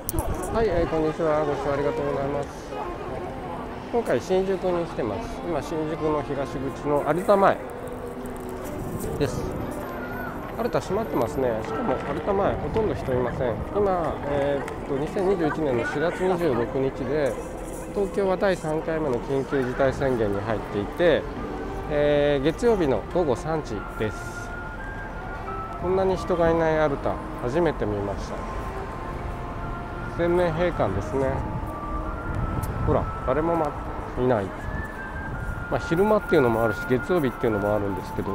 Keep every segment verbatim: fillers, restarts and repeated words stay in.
はい、えー、こんにちは。ご視聴ありがとうございます。今回新宿に来てます。今新宿の東口のアルタ前です。アルタ閉まってますね。しかもアルタ前ほとんど人いません。今、えー、っとにせんにじゅういちねんのしがつにじゅうろくにちで東京はだいさんかいめの緊急事態宣言に入っていて、えー、月曜日のごごさんじです。こんなに人がいないアルタ初めて見ました。全面閉館ですね。ほら、誰も、ま、いない。まあ、昼間っていうのもあるし、月曜日っていうのもあるんですけど、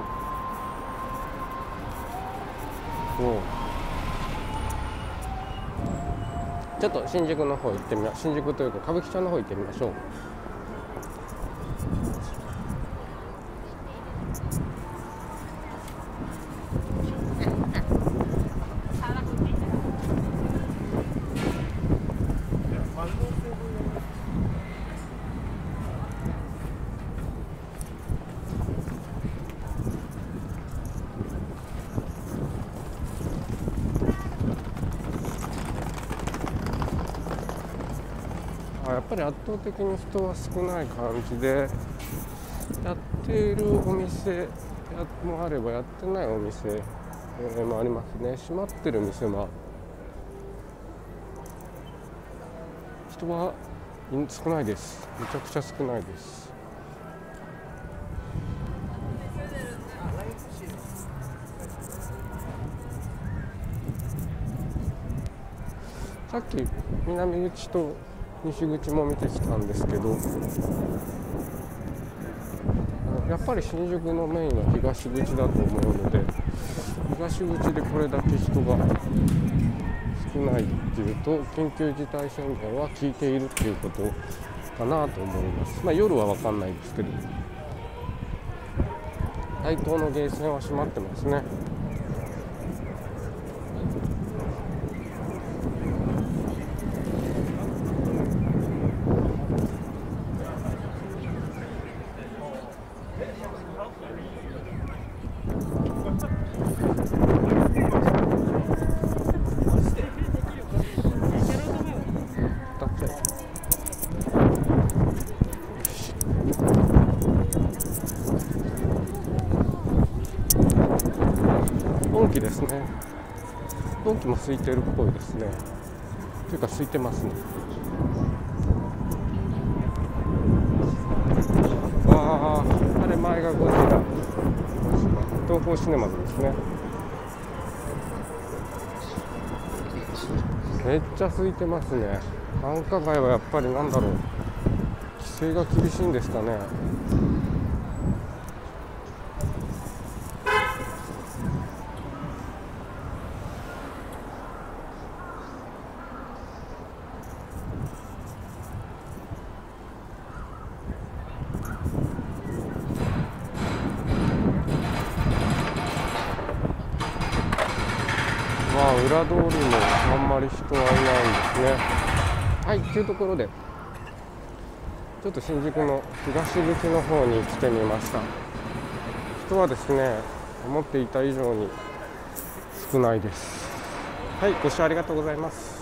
ちょっと新宿の方行ってみま新宿というか歌舞伎町の方行ってみましょう。やっぱり圧倒的に人は少ない感じで、やっているお店もあればやってないお店もありますね。閉まってる店も人は少ないです。めちゃくちゃ少ないです。さっき南口と西口も見てきたんですけど、やっぱり新宿のメインは東口だと思うので、東口でこれだけ人が少ないっていうと、緊急事態宣言は効いているっていうことかなと思います。まあ夜は分かんないですけど、台東のゲーセンは閉まってますね。ドンキですね。ドンキも空いてるっぽいですね。というか空いてますね。わあ、あれ前がゴジラ、東宝シネマズですね。めっちゃ空いてますね。繁華街はやっぱりなんだろう、規制が厳しいんですかね。まあ裏通りもあんまり人はいないんですね。はい、というところでちょっと新宿の東口の方に来てみました。人はですね、思っていた以上に少ないです。はい、ご視聴ありがとうございます。